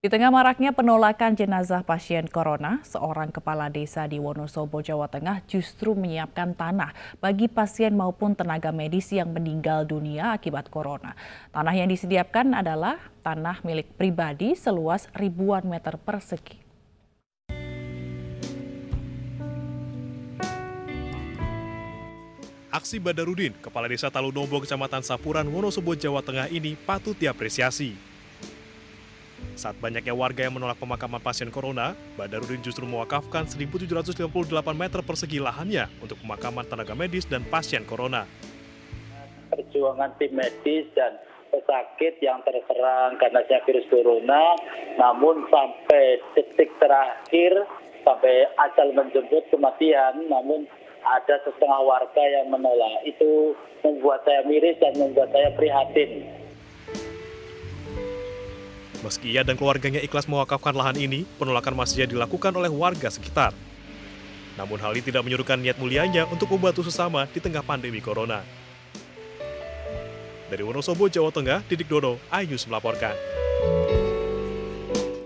Di tengah maraknya penolakan jenazah pasien corona, seorang kepala desa di Wonosobo, Jawa Tengah justru menyiapkan tanah bagi pasien maupun tenaga medis yang meninggal dunia akibat corona. Tanah yang disediakan adalah tanah milik pribadi seluas ribuan meter persegi. Aksi Badarudin, Kepala Desa Talunombo, Kecamatan Sapuran, Wonosobo, Jawa Tengah ini patut diapresiasi. Saat banyaknya warga yang menolak pemakaman pasien corona, Badarudin justru mewakafkan 1.758 meter persegi lahannya untuk pemakaman tenaga medis dan pasien corona. Perjuangan tim medis dan pesakit yang terserang karena virus corona, namun sampai detik terakhir, sampai ajal menjemput kematian, namun ada setengah warga yang menolak. Itu membuat saya miris dan membuat saya prihatin. Meski ia dan keluarganya ikhlas mewakafkan lahan ini, penolakan masih dilakukan oleh warga sekitar. Namun hal ini tidak menyurutkan niat mulianya untuk membantu sesama di tengah pandemi corona. Dari Wonosobo, Jawa Tengah, Didik Dono, Ayus melaporkan.